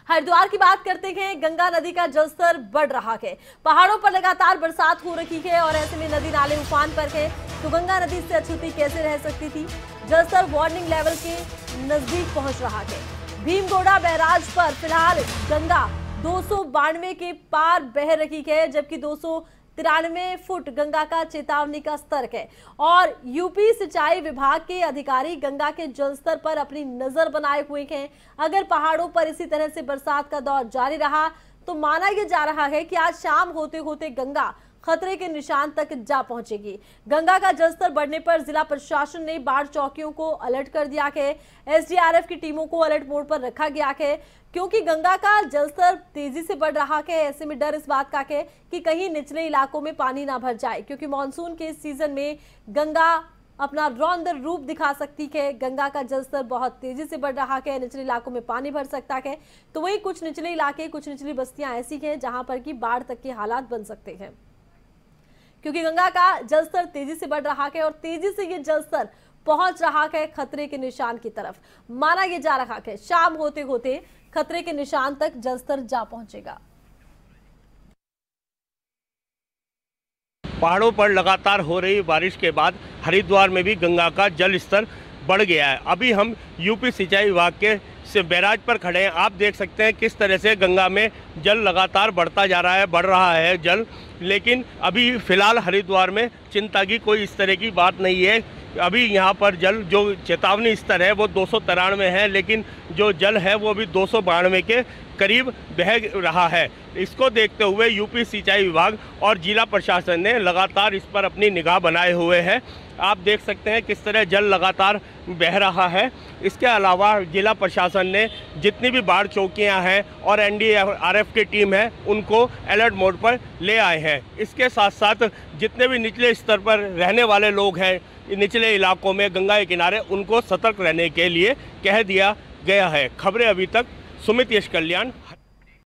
हरिद्वार की बात करते हैं। गंगा नदी का जलस्तर बढ़ रहा है। पहाड़ों पर लगातार बरसात हो रही है और ऐसे में नदी नाले उफान पर है, तो गंगा नदी से अछूती कैसे रह सकती थी। जलस्तर वार्निंग लेवल के नजदीक पहुंच रहा है। भीमगोड़ा बैराज पर फिलहाल गंगा 292 के पार बह रही है, जबकि 293 फुट गंगा का चेतावनी का स्तर है। और यूपी सिंचाई विभाग के अधिकारी गंगा के जलस्तर पर अपनी नजर बनाए हुए हैं। अगर पहाड़ों पर इसी तरह से बरसात का दौर जारी रहा तो माना यह जा रहा है कि आज शाम होते होते गंगा खतरे के निशान तक जा पहुंचेगी। गंगा का जलस्तर बढ़ने पर जिला प्रशासन ने बाढ़ चौकियों को अलर्ट कर दिया है। एसडीआरएफ की टीमों को अलर्ट मोड पर रखा गया है, क्योंकि गंगा का जलस्तर तेजी से बढ़ रहा है। ऐसे में डर इस बात का है कि कहीं निचले इलाकों में पानी ना भर जाए, क्योंकि मानसून के सीजन में गंगा अपना रौद्र रूप दिखा सकती है। गंगा का जलस्तर बहुत तेजी से बढ़ रहा है, निचले इलाकों में पानी भर सकता है। तो वहीं कुछ निचले इलाके, कुछ निचली बस्तियां ऐसी हैं जहां पर की बाढ़ तक के हालात बन सकते हैं, क्योंकि गंगा का जलस्तर तेजी से बढ़ रहा है और तेजी से ये जलस्तर पहुंच रहा है खतरे के निशान की तरफ। माना यह जा रहा है शाम होते होते खतरे के निशान तक जलस्तर जा पहुंचेगा। पहाड़ों पर लगातार हो रही बारिश के बाद हरिद्वार में भी गंगा का जल स्तर बढ़ गया है। अभी हम यूपी सिंचाई विभाग के से बैराज पर खड़े हैं। आप देख सकते हैं किस तरह से गंगा में जल लगातार बढ़ता जा रहा है, बढ़ रहा है जल। लेकिन अभी फिलहाल हरिद्वार में चिंता की कोई इस तरह की बात नहीं है। अभी यहाँ पर जल जो चेतावनी स्तर है वो 293 है, लेकिन जो जल है वो अभी 292 के करीब बह रहा है। इसको देखते हुए यूपी सिंचाई विभाग और जिला प्रशासन ने लगातार इस पर अपनी निगाह बनाए हुए हैं। आप देख सकते हैं किस तरह जल लगातार बह रहा है। इसके अलावा जिला प्रशासन ने जितनी भी बाढ़ चौकियां हैं और एनडीआरएफ की टीम है उनको अलर्ट मोड पर ले आए हैं। इसके साथ साथ जितने भी निचले स्तर पर रहने वाले लोग हैं निचले इलाकों में गंगा के किनारे, उनको सतर्क रहने के लिए कह दिया गया है। खबरें अभी तक सुमित यश कल्याण।